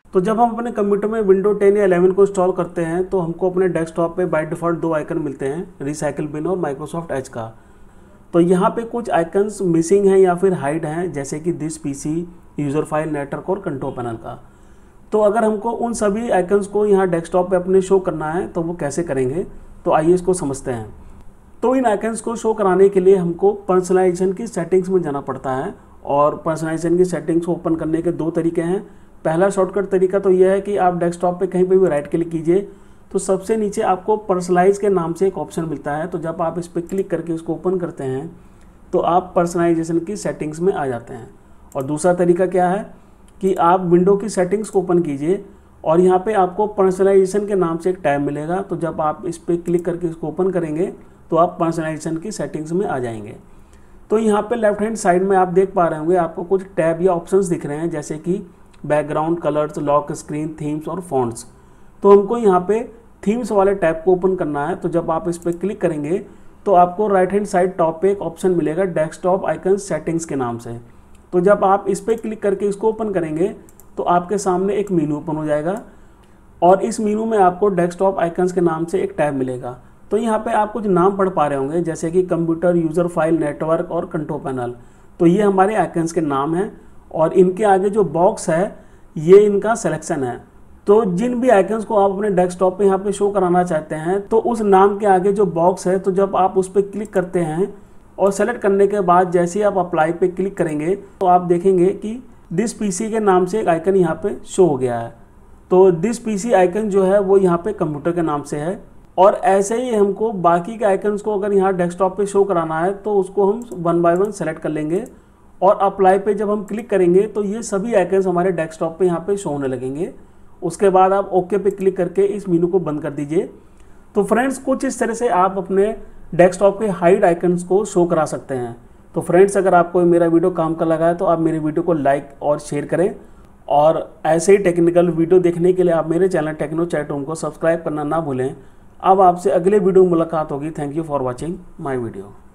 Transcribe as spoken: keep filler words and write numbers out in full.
तो जब हम अपने कंप्यूटर में विंडो टेन या इलेवन को इंस्टॉल करते हैं तो हमको अपने डेस्कटॉप पे बाय डिफ़ॉल्ट दो आइकन मिलते हैं, रिसाइकिल बिन और माइक्रोसॉफ्ट एज का। तो यहाँ पे कुछ आइकन्स मिसिंग हैं या फिर हाइड हैं, जैसे कि this PC, user file, network और कंट्रोल पैनल का। तो अगर हमको उन सभी आइकन्स को यहाँ डेस्कटॉप पे अपने शो करना है तो वो कैसे करेंगे, तो आइए इसको समझते हैं। तो इन आइकन्स को शो कराने के लिए हमको पर्सनलाइजेशन की सेटिंग्स में जाना पड़ता है, और पर्सनलाइजेशन की सेटिंग्स को ओपन करने के दो तरीके हैं। पहला शॉर्टकट तरीका तो यह है कि आप डेस्कटॉप पे कहीं पे भी राइट क्लिक कीजिए, तो सबसे नीचे आपको पर्सनलाइज के नाम से एक ऑप्शन मिलता है। तो जब आप इस पर क्लिक करके इसको ओपन करते हैं तो आप पर्सनलाइजेशन की सेटिंग्स में आ जाते हैं। और दूसरा तरीका क्या है कि आप विंडो की सेटिंग्स को ओपन कीजिए और यहाँ पे आपको पर्सनलाइजेशन के नाम से एक टैब मिलेगा। तो जब आप इस पर क्लिक करके इसको ओपन करेंगे तो आप पर्सनलाइजेशन की सेटिंग्स में आ जाएंगे। तो यहाँ पे लेफ्ट हैंड साइड में आप देख पा रहे होंगे आपको कुछ टैब या ऑप्शंस दिख रहे हैं, जैसे कि background, colours, lock screen, themes और फॉन्ट्स। तो हमको यहाँ पे थीम्स वाले टैब को ओपन करना है। तो जब आप इस पर क्लिक करेंगे तो आपको राइट हैंड साइड टॉप पे एक ऑप्शन मिलेगा डेस्कटॉप आइकन सेटिंग्स के नाम से। तो जब आप इस पर क्लिक करके इसको ओपन करेंगे तो आपके सामने एक मीनू ओपन हो जाएगा, और इस मीनू में आपको डेस्कटॉप आइकन्स के नाम से एक टैब मिलेगा। तो यहाँ पे आप कुछ नाम पढ़ पा रहे होंगे, जैसे कि कंप्यूटर, यूज़र फाइल, नेटवर्क और कंट्रोल पैनल। तो ये हमारे आइकन्स के नाम हैं, और इनके आगे जो बॉक्स है ये इनका सिलेक्शन है। तो जिन भी आइकन्स को आप अपने डेस्कटॉप पे यहाँ पे शो कराना चाहते हैं तो उस नाम के आगे जो बॉक्स है, तो जब आप उस पर क्लिक करते हैं और सेलेक्ट करने के बाद जैसे ही आप अप्लाई पे क्लिक करेंगे तो आप देखेंगे कि दिस पीसी के नाम से एक आइकन यहाँ पे शो हो गया है। तो दिस पीसी आइकन जो है वो यहाँ पे कंप्यूटर के नाम से है, और ऐसे ही हमको बाकी के आइकन्स को अगर यहाँ डेस्कटॉप पे शो कराना है तो उसको हम वन बाय वन सेलेक्ट कर लेंगे, और अप्लाई पे जब हम क्लिक करेंगे तो ये सभी आइकन्स हमारे डेस्कटॉप पे यहाँ पे शो होने लगेंगे। उसके बाद आप ओके पे क्लिक करके इस मीनू को बंद कर दीजिए। तो फ्रेंड्स, कुछ इस तरह से आप अपने डेस्कटॉप के हाइड आइकन्स को शो करा सकते हैं। तो फ्रेंड्स, अगर आपको मेरा वीडियो काम का लगा है तो आप मेरे वीडियो को लाइक और शेयर करें, और ऐसे ही टेक्निकल वीडियो देखने के लिए आप मेरे चैनल टेक्नो चैट रूम को सब्सक्राइब करना ना भूलें। अब आपसे अगले वीडियो में मुलाकात होगी। Thank you for watching my video.